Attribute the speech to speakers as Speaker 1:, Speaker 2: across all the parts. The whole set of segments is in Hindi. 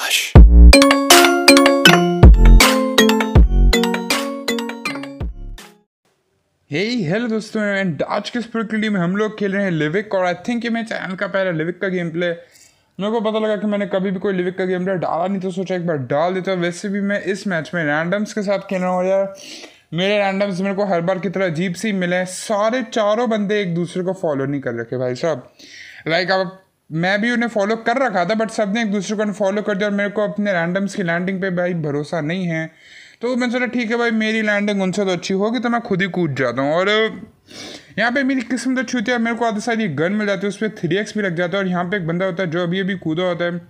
Speaker 1: Hush.
Speaker 2: हेलो दोस्तों, एंड आज के इस वीडियो में हम लोग खेल रहे हैं लिविक। और आई थिंक ये मेरे चैनल का पहला लिविक का गेम प्ले। मेरे को पता लगा कि मैंने कभी भी कोई लिविक का गेम प्ले डाला नहीं, तो सोचा एक बार डाल देता हूँ। वैसे भी मैं इस मैच में रैंडम्स के साथ खेल रहा हूँ यार। मेरे रैंडम्स मेरे को हर बार की तरह अजीब सी मिले हैं। सारे चारों बंदे एक दूसरे को फॉलो नहीं कर रखे भाई साहब। लाइक अब मैं भी उन्हें फॉलो कर रखा था, बट सब ने एक दूसरे को फॉलो कर दिया। और मेरे को अपने रैंडम्स की लैंडिंग पे भाई भरोसा नहीं है, तो मैं सोचा ठीक है भाई, मेरी लैंडिंग उनसे तो अच्छी होगी, तो मैं खुद ही कूद जाता हूँ। और यहाँ पे मेरी किस्मत अच्छी होती है, मेरे को आधे सारी गन मिल जाती है, उस पर 3x भी लग जाता है। और यहाँ पे एक बंदा होता है जो अभी अभी कूदा होता है,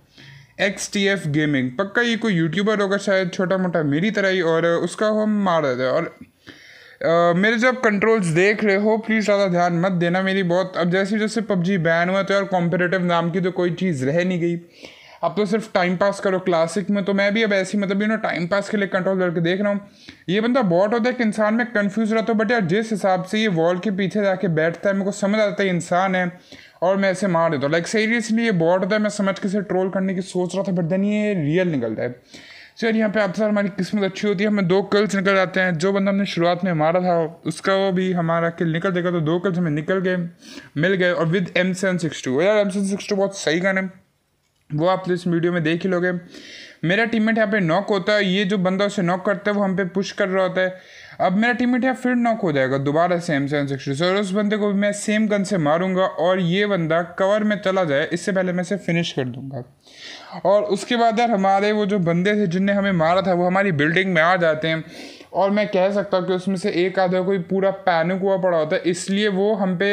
Speaker 2: XTF गेमिंग। पक्का ये कोई यूट्यूबर होगा शायद, छोटा मोटा मेरी तरह ही। और उसका हम मार देते हैं। और मेरे जब कंट्रोल्स देख रहे हो, प्लीज़ ज़्यादा ध्यान मत देना मेरी बहुत। अब जैसे जैसे PUBG बैन हुआ तो यार कॉम्पिटिटिव नाम की तो कोई चीज़ रह नहीं गई। अब तो सिर्फ टाइम पास करो क्लासिक में। तो मैं भी अब ऐसी मतलब टाइम पास के लिए कंट्रोल करके देख रहा हूँ। ये बंदा बॉट होता है कि इंसान में कन्फ्यूज़ रहता हूँ, बट यार जिस हिसाब से ये वॉल के पीछे जाके बैठता है, मेरे को समझ आता है ये इंसान है और मैं ऐसे मार देता हूँ। लाइक सीरियसली ये बॉट होता है। मैं समझ के इसे ट्रोल करने की सोच रहा था, बट देन ये रियल निकलता है। सो यार यहाँ पे आप सर हमारी किस्मत अच्छी होती है, हमें 2 किल्स निकल जाते हैं। जो बंदा हमने शुरुआत में मारा था उसका वो भी हमारा किल निकल देगा, तो 2 किल्स हमें मिल गए। और विद M762 यार, M762 बहुत सही गन है, वो आप इस वीडियो में देख ही लोगे। मेरा टीममेट यहाँ पे नॉक होता है, ये जो बंदा उसे नॉक करता है वो हम पे पुश कर रहा होता है। अब मेरा टीममेट यहाँ फिर नॉक हो जाएगा दोबारा से M762 और उस बंदे को भी मैं सेम गन से मारूंगा। और ये बंदा कवर में चला जाए इससे पहले मैं इसे फिनिश कर दूंगा। और उसके बाद यार हमारे वो जो बंदे थे जिनने हमें मारा था वो हमारी बिल्डिंग में आ जाते हैं। और मैं कह सकता हूँ कि उसमें से एक आधा कोई पूरा पैनिक हुआ पड़ा होता है, इसलिए वो हम पे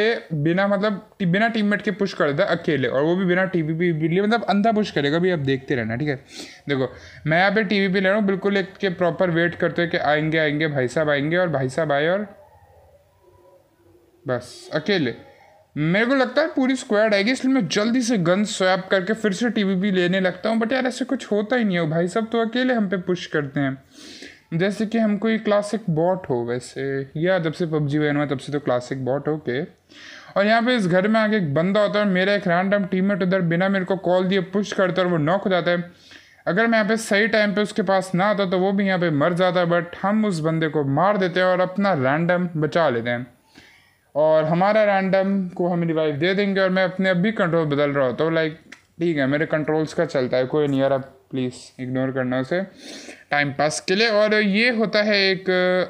Speaker 2: बिना टीममेट के पुश कर देता है अकेले। और वो भी बिना TVP लिए, मतलब अंधा पुश करेगा भी। अब देखते रहना, ठीक है। देखो मैं यहाँ पे TVP ले रहा हूँ, बिल्कुल एक के प्रॉपर वेट करते हैं कि आएंगे भाई साहब आएंगे। और भाई साहब आए और बस अकेले। मेरे को लगता है पूरी स्क्वाड आएगी, इसलिए मैं जल्दी से गन स्वैप करके फिर से TVP लेने लगता हूँ। बट यार ऐसे कुछ होता ही नहीं है, भाई साहब तो अकेले हम पे पुश करते हैं जैसे कि हम कोई क्लासिक बॉट हो। वैसे या जब से PUBG बैन हुआ तब से तो क्लासिक बॉट हो के। और यहाँ पे इस घर में आगे एक बंदा होता है और मेरा एक रैंडम टीममेट उधर बिना मेरे को कॉल दिए पुश करता है और वो नॉक हो जाता है। अगर मैं यहाँ पे सही टाइम पे उसके पास ना आता तो वो भी यहाँ पे मर जाता है, बट हम उस बंदे को मार देते हैं और अपना रैंडम बचा लेते हैं। और हमारा रैंडम को हम रिवाइव दे देंगे। और मैं अपने अब भी कंट्रोल बदल रहा होता हूँ। लाइक ठीक है, मेरे कंट्रोल्स का चलता है, कोई नहीं यार, अब प्लीज़ इग्नोर करना उसे टाइम पास के लिए। और ये होता है एक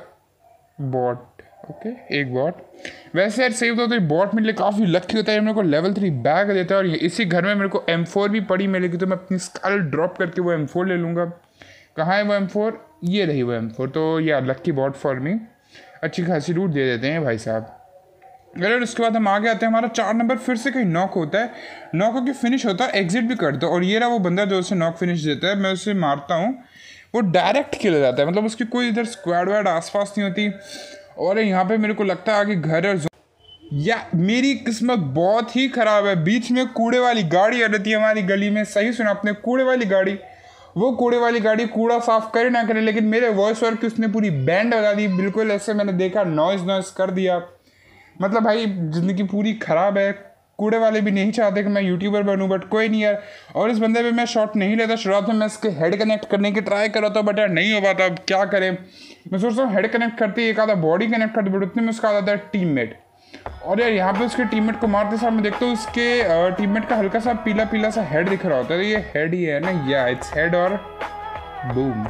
Speaker 2: बॉट, ओके एक बॉट। वैसे यार सही होता है, बॉट मेरे लिए काफ़ी लकी होता है, मेरे को लेवल 3 बैग देता है। और इसी घर में मेरे को M4 भी पड़ी मिलेगी, तो मैं अपनी स्कल ड्रॉप करके वो M4 ले लूँगा। कहाँ है वो M4? ये रही वो M4। तो यार लक्की बॉट फॉर मी, अच्छी खासी लूट दे देते हैं भाई साहब। अगर उसके बाद हम आगे आते हैं, हमारा 4 नंबर फिर से कहीं नॉक होता है, नॉक होकर फिनिश होता है, एग्जिट भी करता है। और ये रहा वो बंदा जो उसे नॉक फिनिश देता है, मैं उसे मारता हूँ, वो डायरेक्ट किल हो जाता है। मतलब उसकी कोई इधर स्क्वाड वाड आसपास नहीं होती। और यहाँ पे मेरे को लगता है आगे घर और या मेरी किस्मत बहुत ही ख़राब है। बीच में कूड़े वाली गाड़ी आ रही है हमारी गली में। सही सुना आपने, कूड़े वाली गाड़ी। वो कूड़े वाली गाड़ी कूड़ा साफ करे ना करे, लेकिन मेरे वॉइस ओवर की उसने पूरी बैंड बजा दी। बिल्कुल ऐसे मैंने देखा, नॉइज़ कर दिया। मतलब भाई ज़िंदगी पूरी ख़राब है। कूड़े वाले भी नहीं चाहते कि मैं यूट्यूबर बनूं, बट कोई नहीं यार। और इस बंदे पे मैं शॉट नहीं लेता। शुरुआत में मैं इसके हेड कनेक्ट करने की ट्राई कर रहा था, बट यार नहीं हो पाता। अब क्या करें, मैं सोचता हूँ हेड कनेक्ट करती, एक आधा बॉडी कनेक्ट करती, बट उतने में उसका आता है टीममेट। और यार यहाँ पे उसके टीममेट को मारते साथ मैं देखता हूँ उसके टीममेट का हल्का सा पीला पीला सा हेड दिख रहा होता है। तो ये हेड ही है ना, या इट्स हेड। और बूम।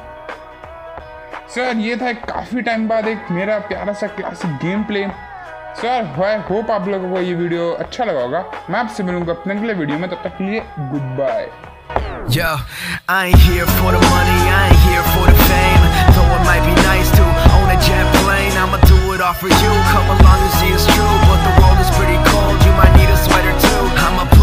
Speaker 2: सो यार ये था काफ़ी टाइम बाद एक मेरा प्यारा सा classic game play. Sir I hope आप लोगों को ये वीडियो अच्छा लगा होगा। मैं आपसे मिलूंगा अपने अगले वीडियो में, तब तक के लिए good bye.
Speaker 1: Yo, I ain't here for the money, I ain't here for the fame. Though it might be nice to own a jet plane, I'ma do it all for you. Come along and see it's true, but the world is pretty cold. You might need a sweater too.